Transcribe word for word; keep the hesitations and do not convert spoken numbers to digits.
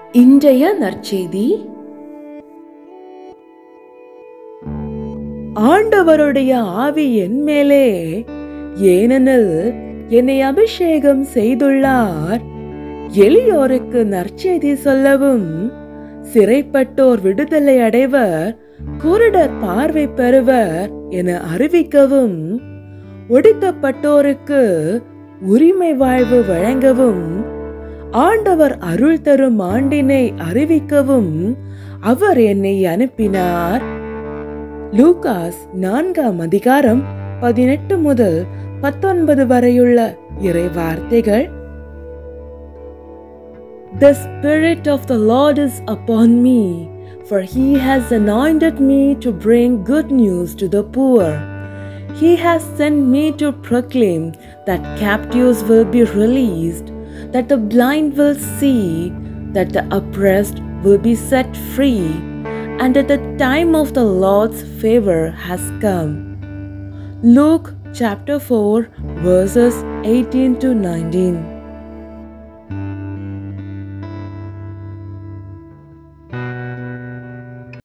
இன்றைய நற்செய்தி ஆண்டவருடைய ஆவி என் மேலே, ஏனெனில் என்னை அபிஷேகம் செய்துள்ளார். எளியோருக்கு நற்செய்தி சொல்லவும், சிறைப்பட்டோர் விடுதலை அடைவர், குருடர் பார்வை பெறுவர் என அறிவிக்கவும், ஒடுக்கப்பட்டோருக்கு உரிமை வாழ்வு வழங்கவும், ஆண்டவர் அருள் தரும் ஆண்டினை அறிவிக்கவும் அவர் என்னை அனுப்பினார். லூகாஸ் நான்காம் அதிகாரம் பதினெட்டு முதல் பத்தொன்பது வரையுள்ள இறை வார்த்தைகள். The Spirit of the Lord is upon me, for He has anointed me to bring good news to the poor. He has sent me to proclaim that captives will be released, that the blind will see, that the oppressed will be set free, and that the time of the Lord's favor has come. Luke chapter four verses eighteen to nineteen.